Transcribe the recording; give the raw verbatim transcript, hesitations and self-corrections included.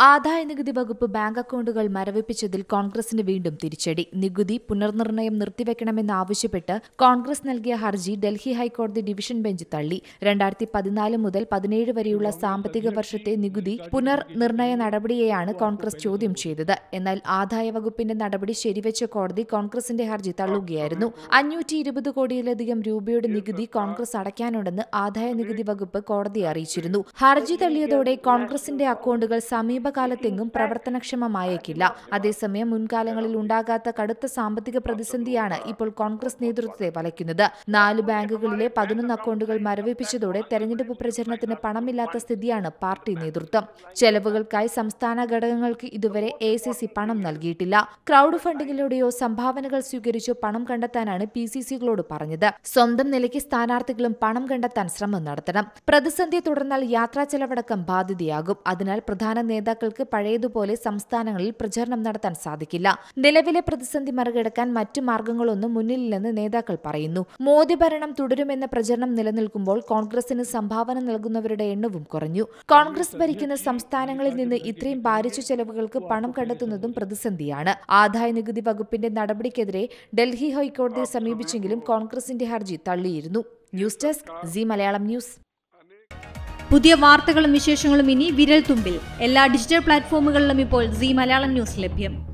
ആദായനികുതി വകുപ്പ് ബാങ്ക് അക്കൌണ്ടുകൾ മരവിപ്പിച്ചതിൽ കോൺഗ്രസിന് വീണ്ടും തിരിച്ചടി. നികുതി പുനർനിർണയം നിർത്തിവെക്കണമെന്നാവശ്യപ്പെട്ട് കോൺഗ്രസ് നൽകിയ ഹർജി ഡൽഹി ഹൈക്കോടതി ഡിവിഷൻ ബെഞ്ച് തള്ളി. രണ്ടായിരത്തി പതിനാല് മുതൽ പതിനേഴ് വരെയുള്ള സാമ്പത്തിക വർഷത്തെ നികുതി പുനർനിർണയ നടപടിയെയാണ് കോൺഗ്രസ് ചോദ്യം ചെയ്തത്. എന്നാൽ ആദായ വകുപ്പിന്റെ നടപടി ശരിവെച്ച കോടതി കോൺഗ്രസിന്റെ ഹർജി തള്ളുകയായിരുന്നു. അഞ്ഞൂറ്റി ഇരുപത് കോടിയിലധികം രൂപയുടെ നികുതി കോൺഗ്രസ് അടയ്ക്കാനുണ്ടെന്ന് ആദായ നികുതി വകുപ്പ് കോടതിയെ അറിയിച്ചിരുന്നു. ഹർജി തള്ളിയതോടെ കോൺഗ്രസിന്റെ അക്കൌണ്ടുകൾ സമീപകാലത്തെങ്ങും പ്രവർത്തനക്ഷമമായേക്കില്ല. അതേസമയം മുൻകാലങ്ങളിൽ ഉണ്ടാകാത്ത കടുത്ത സാമ്പത്തിക പ്രതിസന്ധിയാണ് ഇപ്പോൾ കോൺഗ്രസ് നേതൃത്വത്തെ വലയ്ക്കുന്നത്. നാല് ബാങ്കുകളിലെ പതിനൊന്ന് അക്കൌണ്ടുകൾ മരവിപ്പിച്ചതോടെ തെരഞ്ഞെടുപ്പ് പ്രചരണത്തിന് പണമില്ലാത്ത സ്ഥിതിയാണ് പാർട്ടി നേതൃത്വം. ചെലവുകൾക്കായി സംസ്ഥാന ഘടകങ്ങൾക്ക് ഇതുവരെ എ സി സി പണം നൽകിയിട്ടില്ല. ക്രൗഡ് ഫണ്ടിങ്ങിലൂടെയോ സംഭാവനകൾ സ്വീകരിച്ചോ പണം കണ്ടെത്താനാണ് പി സി സികളോട് പറഞ്ഞത്. സ്വന്തം നിലയ്ക്ക് സ്ഥാനാർത്ഥികളും പണം കണ്ടെത്താൻ ശ്രമം നടത്തണം. പ്രതിസന്ധിയെ തുടർന്നാൽ യാത്രാ ചെലവടക്കം ബാധ്യതയാകും. അതിനാൽ പ്രധാന നേതാക്കൾക്ക് പഴയതുപോലെ സംസ്ഥാനങ്ങളിൽ പ്രചാരണം നടത്താൻ സാധിക്കില്ല. നിലവിലെ പ്രതിസന്ധി മറികടക്കാൻ മറ്റു മാർഗങ്ങളൊന്നും മുന്നിലില്ലെന്ന് നേതാക്കൾ പറയുന്നു. മോദി ഭരണം തുടരുമെന്ന പ്രചരണം നിലനിൽക്കുമ്പോൾ കോൺഗ്രസിന് സംഭാവന നൽകുന്നവരുടെ എണ്ണവും കുറഞ്ഞു. കോൺഗ്രസ് ഭരിക്കുന്ന സംസ്ഥാനങ്ങളിൽ നിന്ന് ഇത്രയും ഭാരിച്ച ചെലവുകൾക്ക് പണം കണ്ടെത്തുന്നതും പ്രതിസന്ധിയാണ്. ആദായ നികുതി വകുപ്പിന്റെ നടപടിക്കെതിരെ ഡൽഹി ഹൈക്കോടതിയെ സമീപിച്ചെങ്കിലും കോൺഗ്രസിന്റെ ഹർജി തള്ളിയിരുന്നു. News desk C Malayalam news. പുതിയ വാർത്തകളും വിശേഷങ്ങളും ഇനി വിരൽ തുമ്പിൽ. എല്ലാ ഡിജിറ്റൽ പ്ലാറ്റ്ഫോമുകളിലും ഇപ്പോൾ സി മലയാളം ന്യൂസ് ലഭ്യം.